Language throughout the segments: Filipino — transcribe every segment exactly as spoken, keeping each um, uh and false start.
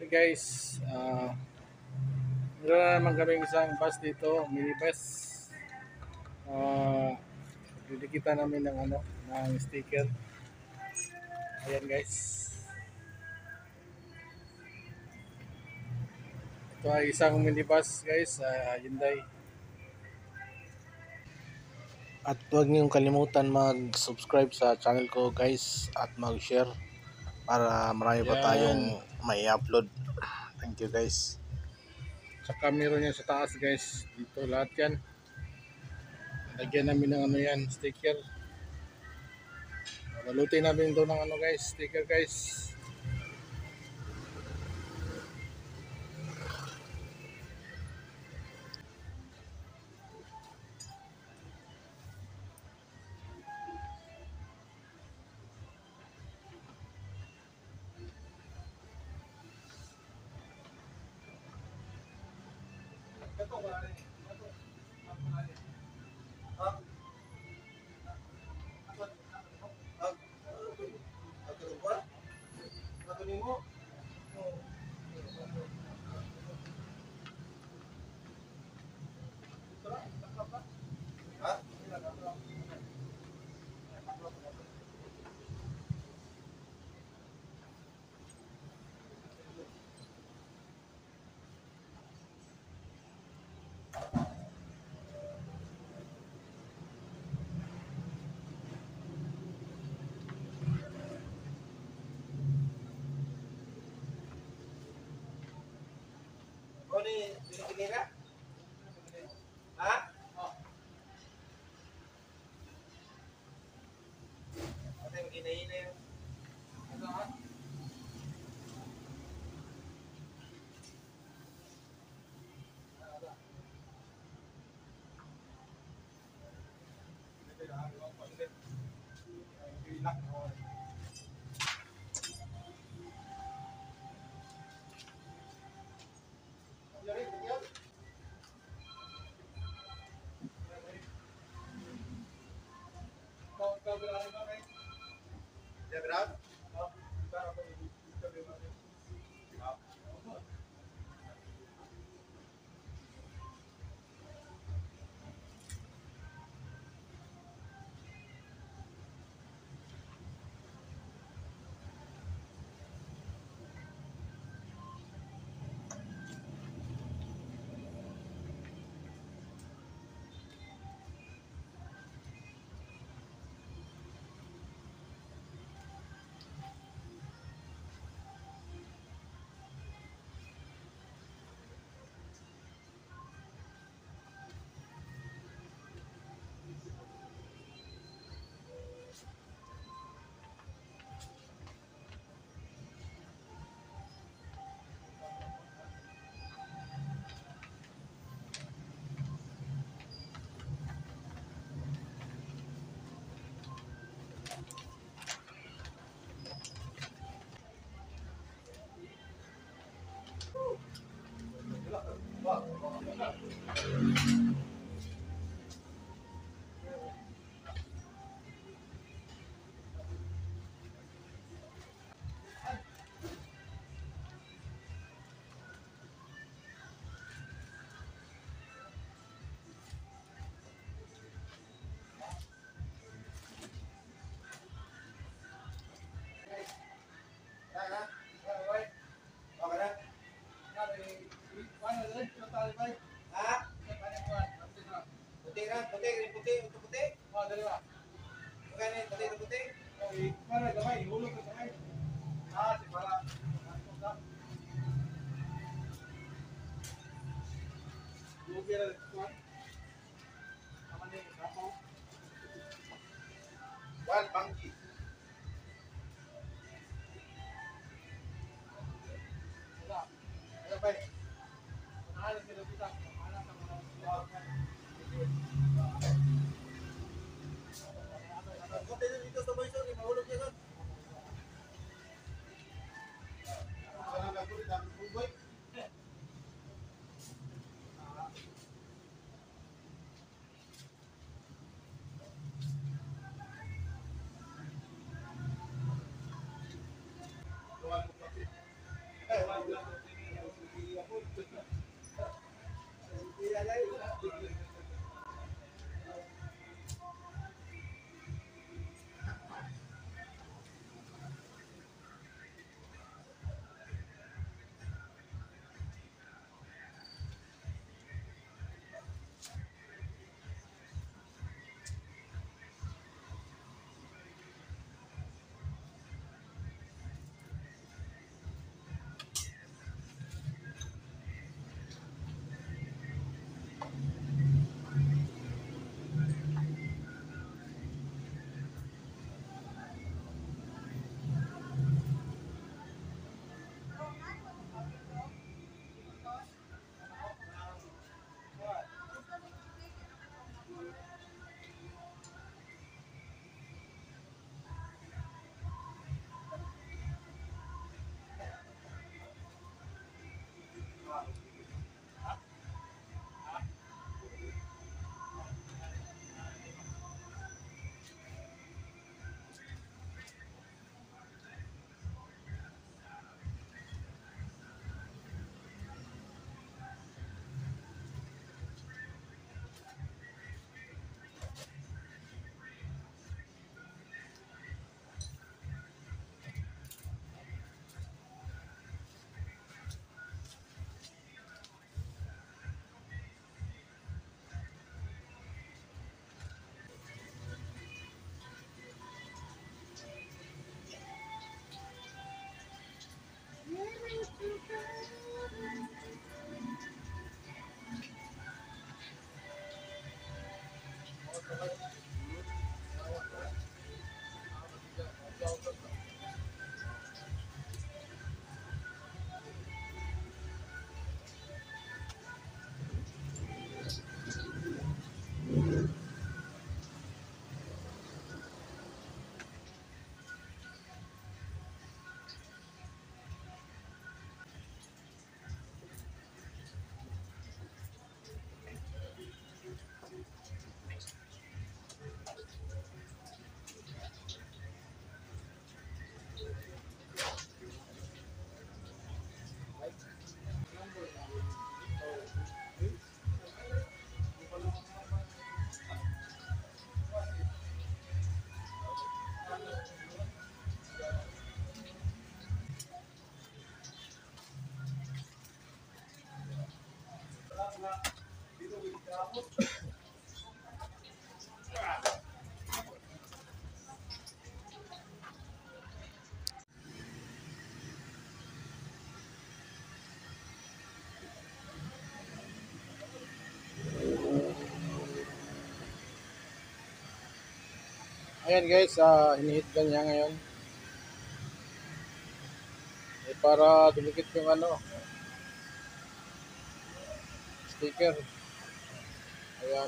Hey guys, uh, meron na naman kaming isang bus dito, minibus. Uh, Didikita namin ng ano, ng sticker. Ayan guys. Ito ay isang minibus guys, uh, Hyundai. At huwag niyong kalimutan mag-subscribe sa channel ko guys at mag-share para marami pa tayong may upload. Thank you guys. Tsaka meron yan sa taas guys. Dito lahat yan. Lagyan namin ng ano yan, sticker. Balutin namin ito ng ano guys, sticker guys. Oh, ni Pilipinas? Ha? Ano yung ginahina yung... Ano ha? Ya, berat? Puti na, puti, puti, puti, puti. Oh, dalawa. Magkano yung puti na puti? Para gamay, hulog ka gamay. Ah, si para. Lugi na kuan. Aman ni kapo. One bangki. Wala. Ano ba? Mahal sila kita. Mahal ka mga. Kote na dito sa boyso, ni mahulog yan. Sana na ko dito ang boy. Tuwan mo kasi. Eh, wala. Ayan guys, uh, hinihit ka niya ngayon. Eh, para dumikit yung ano, sticker. Ayan.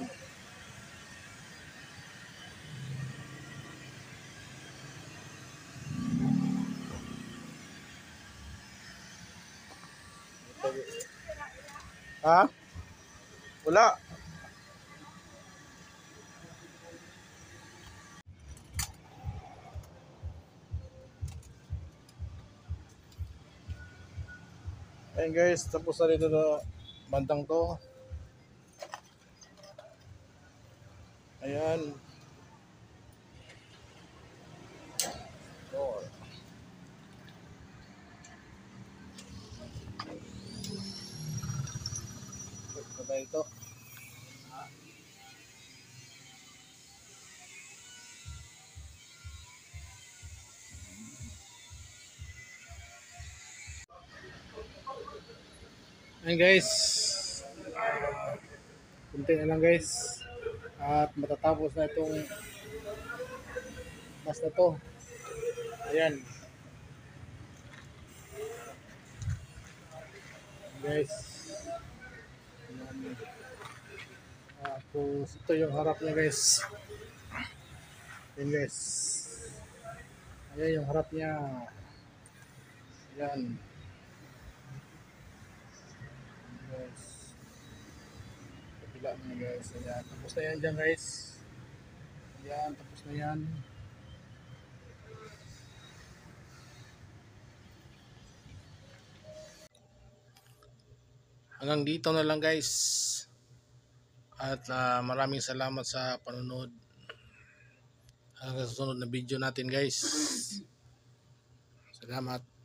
Ha? Wala. Ayan guys, tapos na dito na bandang to. Ayan. Oh. Ito ba ito? Ayan guys. Kunti na lang guys. At matatapos na itong mas na to. Ayan. Guys. Ayan. Tapos ito yung harap niya guys. Ayan guys. Ayan yung harap niya. Ayan. Guys. Kapila niya guys. Ayan. Tapos na yan dyan guys. Ayan. Tapos na yan. Hanggang dito na lang guys. At uh, maraming salamat sa panonood. Hanggang sa susunod na video natin guys. Salamat.